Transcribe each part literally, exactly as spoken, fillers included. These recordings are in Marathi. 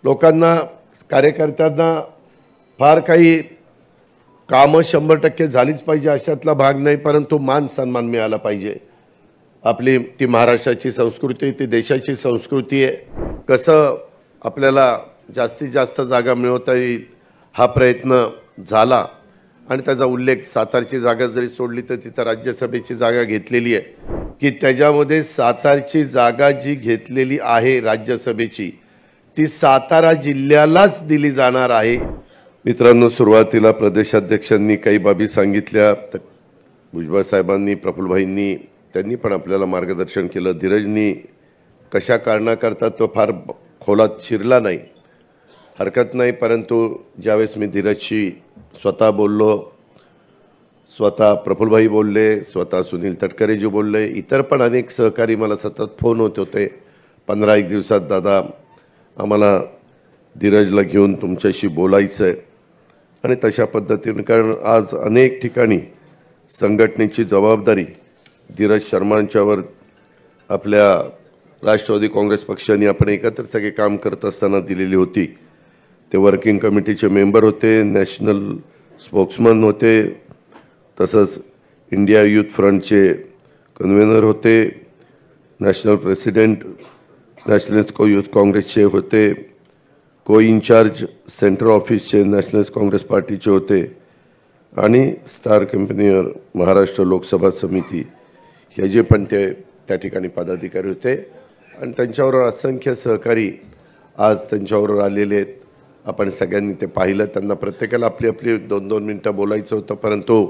लोकांना कार्यकर्त्यांना फार काही कामं शंभर टक्के झालीच पाहिजे अशातला भाग नाही, परंतु मान सन्मान मिळाला पाहिजे। आपली ती महाराष्ट्राची संस्कृती, ती देशाची संस्कृती आहे। कसं आपल्याला जास्तीत जास्त जागा मिळवता येईल हा प्रयत्न झाला आणि त्याचा उल्लेख सातारची जागा जरी सोडली तर तिथं राज्यसभेची जागा घेतलेली आहे की त्याच्यामध्ये सातारची जागा जी घेतलेली आहे राज्यसभेची ती सातारा जिल्ह्यालाच दिली जाणार आहे। मित्रांनो, सुरुवातीला प्रदेशाध्यक्षांनी काही बाबी सांगितल्या, भुजबळ साहेबांनी, प्रफुल्लभाईंनी त्यांनी पण आपल्याला मार्गदर्शन केलं। धीरजनी कशा कारणाकरता तो फार खोलात शिरला नाही, हरकत नाही, परंतु ज्यावेळेस मी धीरजशी स्वतः बोललो, स्वतः प्रफुल्लभाई बोलले, स्वतः सुनील तटकरेजी बोलले, इतर पण अनेक सहकारी मला सतत फोन होत होते, पंधरा एक दिवसात दादा आम्हाला धीरजला घेऊन तुमच्याशी बोलायचं आहे। आणि तशा पद्धतीने, कारण आज अनेक ठिकाणी संघटनेची जबाबदारी धीरज शर्मांच्यावर आपल्या राष्ट्रवादी काँग्रेस पक्षाने आपण एकत्र सगळे काम करत असताना दिलेली होती। ते वर्किंग कमिटीचे मेंबर होते, नॅशनल स्पोक्समन होते, तसंच इंडिया यूथ फ्रंटचे कन्व्हेनर होते, national president nationalist co youth काँग्रेसचे होते, को इन्चार्ज सेंट्रल ऑफिसचे नॅशनलिस्ट काँग्रेस पार्टीचे होते आणि स्टार कंपनीवर महाराष्ट्र लोकसभा समिती हे जे पण ते त्या ठिकाणी पदाधिकारी होते आणि त्यांच्याबरोबर असंख्य सहकारी आज त्यांच्याबरोबर आलेले आहेत। आपण सगळ्यांनी ते पाहिलं, त्यांना प्रत्येकाला आपली आपली दोन दोन मिनटं बोलायचं होतं, परंतु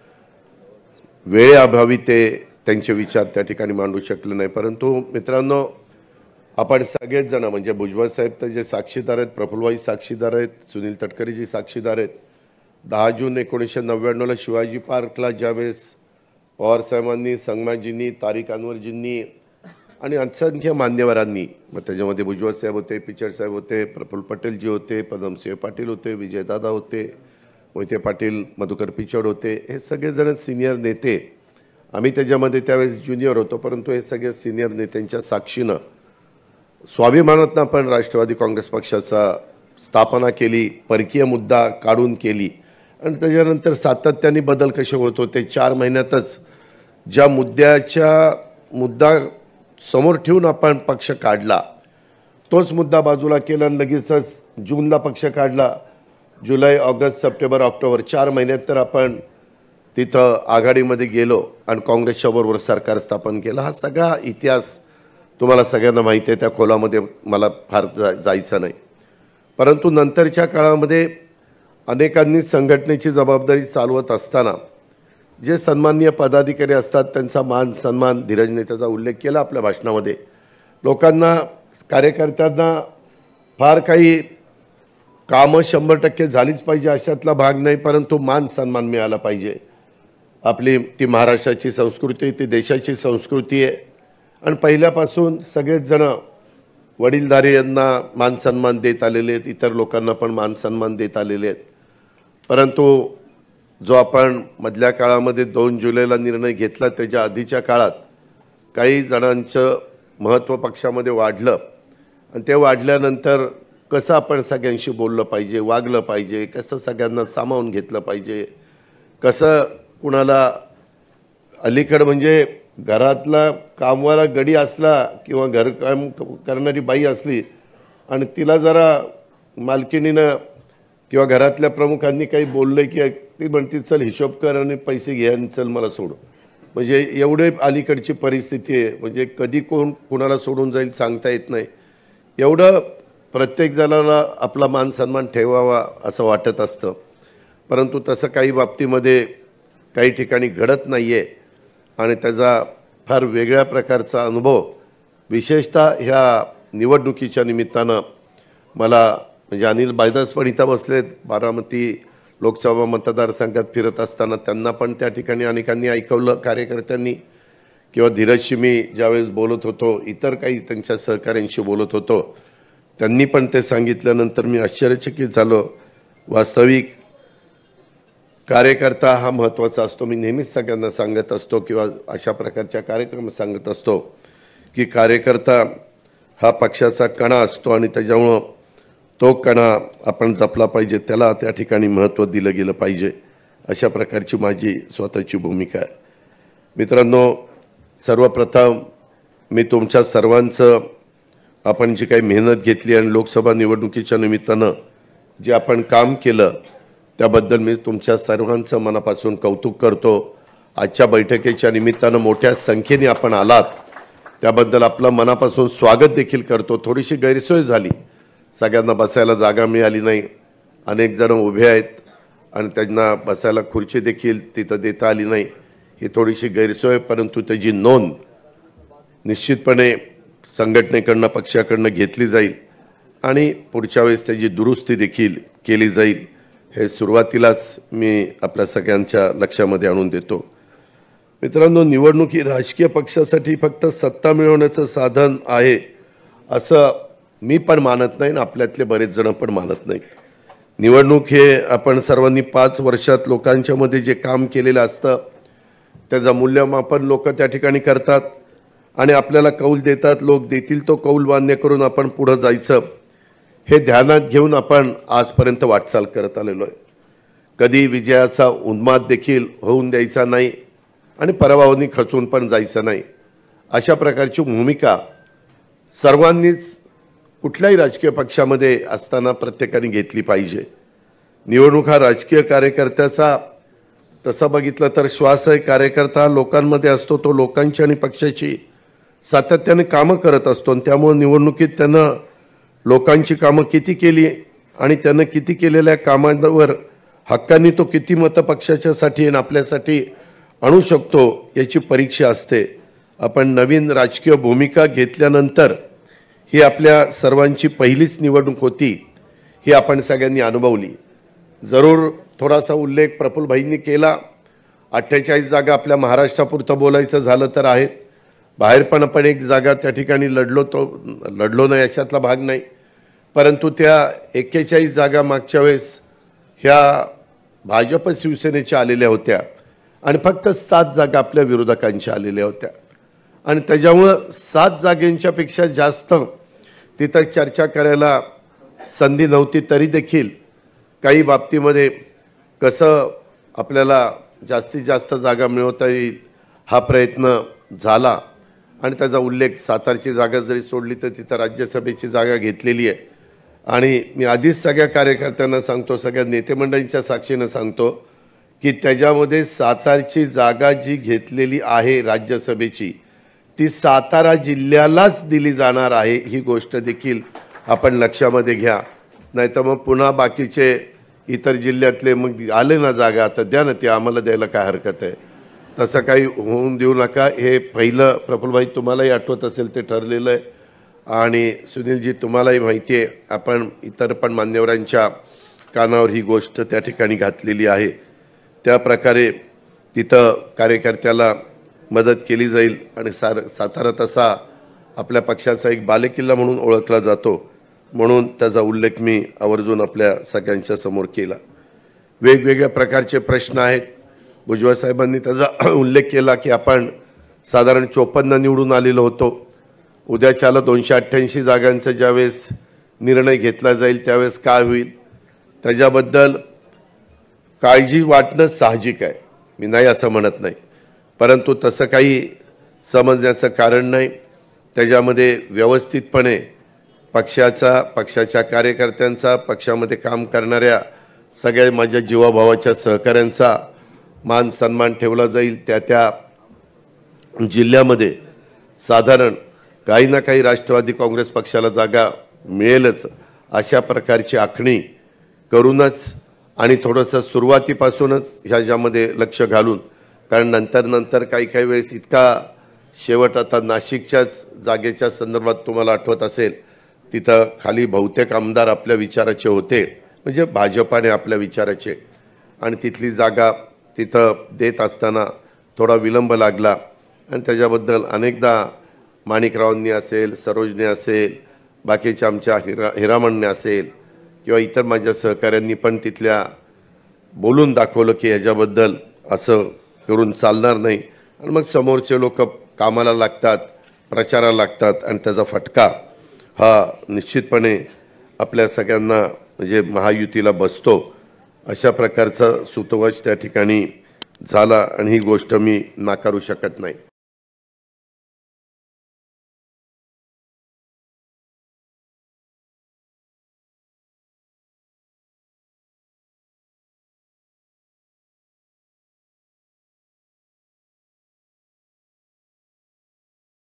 वेळेअभावी ते त्यांचे विचार त्या ठिकाणी मांडू शकले नाही। परंतु मित्रांनो, आपण सगळेच जण म्हणजे भुजबळ साहेब तर जे साक्षीदार आहेत, प्रफुल्लभाई साक्षीदार आहेत, सुनील तटकरेजी साक्षीदार आहेत। दहा जून एकोणीसशे नव्याण्णवला शिवाजी पार्कला ज्यावेळेस पवार साहेबांनी, संगमाजींनी, तारिक अनवरजींनी आणि असंख्य मान्यवरांनी, मग त्याच्यामध्ये भुजबळ साहेब होते, पिचड साहेब होते, प्रफुल्ल पटेलजी होते, पदमसिंह पाटील होते, विजयदादा होते, मोहिते पाटील, मधुकर पिचड होते, हे सगळेजण सिनियर नेते। आम्ही त्याच्यामध्ये त्यावेळेस ज्युनियर होतो, परंतु हे सगळे सिनियर नेत्यांच्या साक्षीनं स्वाभिमानातनं आपण राष्ट्रवादी काँग्रेस पक्षाचा स्थापना केली, परकीय मुद्दा काढून केली आणि त्याच्यानंतर सातत्याने बदल कसे होत होते। चार महिन्यातच ज्या मुद्द्याच्या मुद्दा समोर ठेवून आपण पक्ष काढला तोच मुद्दा बाजूला केला आणि लगेचच जूनला पक्ष काढला। जुलै, ऑगस्ट, सप्टेंबर, ऑक्टोबर चार महिन्यात तर आपण तिथं आघाडीमध्ये गेलो आणि काँग्रेसच्या बरोबर सरकार स्थापन केलं। हा सगळा इतिहास तुम्हाला सगळ्यांना माहिती आहे, त्या खोलामध्ये मला फार जा जायचं नाही। परंतु नंतरच्या काळामध्ये अनेकांनी संघटनेची जबाबदारी चालवत असताना जे सन्माननीय पदाधिकारी असतात त्यांचा मान सन्मान धीरजने त्याचा उल्लेख केला आपल्या भाषणामध्ये। लोकांना, कार्यकर्त्यांना फार काही कामं शंभर टक्के झालीच पाहिजे अशातला भाग नाही, परंतु मान सन्मान मिळाला पाहिजे। आपली ती महाराष्ट्राची संस्कृती, ती देशाची संस्कृती आहे आणि पहिल्यापासून सगळेच जण वडीलधारी यांना मान सन्मान देत आलेले आहेत, इतर लोकांना पण मान सन्मान देत आलेले आहेत। परंतु जो आपण मधल्या काळामध्ये दोन जुलैला निर्णय घेतला त्याच्या आधीच्या काळात काही जणांचं महत्त्व पक्षामध्ये वाढलं आणि ते वाढल्यानंतर कसं आपण सगळ्यांशी बोललं पाहिजे, वागलं पाहिजे, कसं सगळ्यांना सामावून घेतलं पाहिजे, कसं कुणाला अलीकड म्हणजे घरातला कामवाला गडी असला किंवा घरकाम करणारी बाई असली आणि तिला जरा मालकिनीनं किंवा घरातल्या प्रमुखांनी काही बोलले की ती म्हणते चल हिशोब कर आणि पैसे घे आणि चल मला सोड, म्हणजे एवढे अलीकडची परिस्थिती आहे। म्हणजे कधी कोण कुणाला सोडून जाईल सांगता येत नाही, एवढं प्रत्येक जणाला आपला मान सन्मान ठेवावा असं वाटत असतं, परंतु तसं काही बाबतीमध्ये काही ठिकाणी घडत नाही आहे आणि त्याचा फार वेगळ्या प्रकारचा अनुभव विशेषतः ह्या निवडणुकीच्या निमित्तानं मला, म्हणजे अनिल बायदास पण इथं बसलेत, बारामती लोकसभा मतदारसंघात फिरत असताना त्यांना पण त्या ठिकाणी अनेकांनी ऐकवलं, कार्यकर्त्यांनी किंवा धीरजशी मी ज्यावेळेस बोलत होतो, इतर काही त्यांच्या सहकाऱ्यांशी बोलत होतो, त्यांनी पण ते सांगितल्यानंतर मी आश्चर्यचकित झालो। वास्तविक कार्यकर्ता हा महत्त्वाचा असतो। मी नेहमीच सगळ्यांना सांगत असतो किंवा अशा प्रकारच्या कार्यक्रम सांगत असतो की कार्यकर्ता हा पक्षाचा कणा असतो आणि त्याच्यामुळं तो कणा आपण जपला पाहिजे, त्याला त्या ठिकाणी महत्त्व दिलं गेलं पाहिजे, अशा प्रकारची माझी स्वतःची भूमिका आहे. मित्रांनो, सर्वप्रथम मी तुमच्या सर्वांचं आपण जी काही मेहनत घेतली आणि लोकसभा निवडणुकीच्या निमित्तानं जे आपण काम केलं त्याबद्दल मी तुमच्या सर्वांचं मनापासून कौतुक करतो. आजच्या बैठकीच्या निमित्तानं मोठ्या संख्येने आपण आलात त्याबद्दल आपलं मनापासून स्वागत देखील करतो. थोडीशी गैरसोय झाली, सगळ्यांना बसायला जागा मिळाली नाही, अनेक जण उभे आहेत आणि त्यांना बसायला खुर्ची देखील तिथं देता आली नाही, ही थोडीशी गैरसोय. परंतु त्याची नोंद निश्चितपणे संघटनेकडनं पक्षाकडनं घेतली जाईल आणि पुढच्या वेळेस त्याची दुरुस्ती देखील केली जाईल, हे सुरुवातीलाच मी आपल्या सगळ्यांच्या लक्षामध्ये आणून देतो. मित्रांनो, निवडणूक ही राजकीय पक्षासाठी फक्त सत्ता मिळवण्याचं साधन आहे असं मी पण मानत नाही आणि आपल्यातले बरेच जण पण मानत नाहीत. निवडणूक हे आपण सर्वांनी पाच वर्षात लोकांच्या मध्ये जे काम केलेलं असतं त्याचं मूल्यमापन लोक त्या ठिकाणी करतात आणि आपल्याला कौल देतात. लोक देतील तो कौल मान्य करून आपण पुढे जायचं, हे ध्यानात घेऊन आपण आजपर्यंत वाटचाल करत आलेलो आहे. कधी विजयाचा उन्माद देखील होऊन द्यायचा नाही आणि पराभवानी खचून पण जायचं नाही, अशा प्रकारची भूमिका सर्वांनीच कुठल्याही राजकीय पक्षामध्ये असताना प्रत्येकाने घेतली पाहिजे. निवडणूक हा राजकीय कार्यकर्त्याचा तसं बघितलं तर श्वास आहे. कार्यकर्ता लोकांमध्ये असतो, तो लोकांची आणि पक्षाची सातत्याने कामं करत असतो आणि त्यामुळे निवडणुकीत त्यानं लोकांची कामं किती केली आणि त्यानं किती केलेल्या कामांवर हक्कांनी तो किती मतं पक्षाच्यासाठी आणि आपल्यासाठी आणू शकतो याची परीक्षा असते. आपण नवीन राजकीय भूमिका घेतल्यानंतर ही आपल्या सर्वांची पहिलीच निवडणूक होती, ही आपण सगळ्यांनी अनुभवली. जरूर थोडासा उल्लेख प्रफुल्लभाईंनी केला, अठ्ठेचाळीस जागा आपल्या महाराष्ट्रापुरतं बोलायचं झालं तर आहेत, बाहेर पण आपण एक जागा त्या ठिकाणी लढलो, तो लढलो नाही अशातला भाग नाही. परंतु त्या एक्केचाळीस जागा मागच्या वेळेस ह्या भाजप शिवसेनेच्या आलेल्या होत्या आणि फक्त सात जागा आपल्या विरोधकांच्या आलेल्या होत्या आणि त्याच्यामुळं सात जागेंच्या पेक्षा जास्त तिथं चर्चा करायला संधी नव्हती. तरी देखील काही बाबतीमध्ये कसं आपल्याला जास्तीत जास्त जागा मिळवता येईल हा प्रयत्न झाला आणि त्याचा उल्लेख सातारची जागा जरी सोडली तर तिथं राज्यसभेची जागा घेतलेली आहे. आणि मी आधीच सगळ्या कार्यकर्त्यांना सांगतो, सगळ्या नेते मंडळींच्या साक्षीनं सांगतो की त्याच्यामध्ये सातारची जागा जी घेतलेली आहे राज्यसभेची ती सातारा जिल्ह्यालाच दिली जाणार आहे, ही गोष्ट देखील आपण लक्षामध्ये घ्या. नाहीतर मग पुन्हा बाकीचे इतर जिल्ह्यातले मग आले ना जागा तर द्या ना, ते आम्हाला द्यायला काय हरकत आहे, तसं काही होऊन देऊ नका. हे पहिलं प्रफुल्लभाई तुम्हालाही आठवत असेल ते ठरलेलं आहे आणि सुनीलजी तुम्हालाही माहिती आहे, आपण इतर पण मान्यवरांच्या कानावर ही गोष्ट त्या ठिकाणी घातलेली आहे. त्या प्रकारे तिथं कार्यकर्त्याला मदत केली जाईल आणि सार सातारा तसा आपल्या पक्षाचा एक बालेकिल्ला म्हणून ओळखला जातो, म्हणून त्याचा उल्लेख मी आवर्जून आपल्या सगळ्यांच्या समोर केला. वेगवेगळ्या प्रकारचे प्रश्न आहेत. भुजबळ साहेबांनी त्याचा उल्लेख केला की आपण साधारण चोपन्न निवडून आलेलो होतो, उद्याच्याला दोनशे अठ्ठ्याऐंशी जागांचा ज्यावेळेस निर्णय घेतला जाईल त्यावेळेस काय होईल, त्याच्याबद्दल काळजी वाटणं साहजिक आहे, मी नाही असं म्हणत नाही. परंतु तसं काही समजण्याचं कारण नाही. त्याच्यामध्ये व्यवस्थितपणे पक्षाचा, पक्षाच्या कार्यकर्त्यांचा, पक्षामध्ये काम करणाऱ्या सगळ्या माझ्या जीवाभावाच्या सहकाऱ्यांचा मान सन्मान ठेवला जाईल. त्या त्या जिल्ह्यामध्ये साधारण काही ना काही राष्ट्रवादी काँग्रेस पक्षाला जागा मिळेलच अशा प्रकारची आखणी करूनच आणि थोडंसं सुरुवातीपासूनच ह्याच्यामध्ये लक्ष घालून, कारण नंतर नंतर काही काही वेळेस इतका शेवट आता नाशिकच्याच जागेच्या संदर्भात तुम्हाला आठवत असेल तिथं खाली बहुतेक आमदार आपल्या विचाराचे होते, म्हणजे भाजपाने आपल्या विचाराचे, आणि तिथली जागा तिथं देत असताना थोडा विलंब लागला आणि त्याच्याबद्दल अनेकदा माणिकरावांनी असेल, सरोजने असेल, बाकीच्या आमच्या हिरा हिरामणने असेल किंवा इतर माझ्या सहकाऱ्यांनी पण तिथल्या बोलून दाखवलं की ह्याच्याबद्दल असं करून चालणार नाही आणि मग समोरचे लोक कामाला लागतात, प्रचाराला लागतात आणि त्याचा फटका हा निश्चितपणे आपल्या सगळ्यांना म्हणजे महायुतीला बसतो अशा प्रकारचा सुतोवाच त्या ठिकाणी झाला आणि ही गोष्ट मी नाकारू शकत नाही.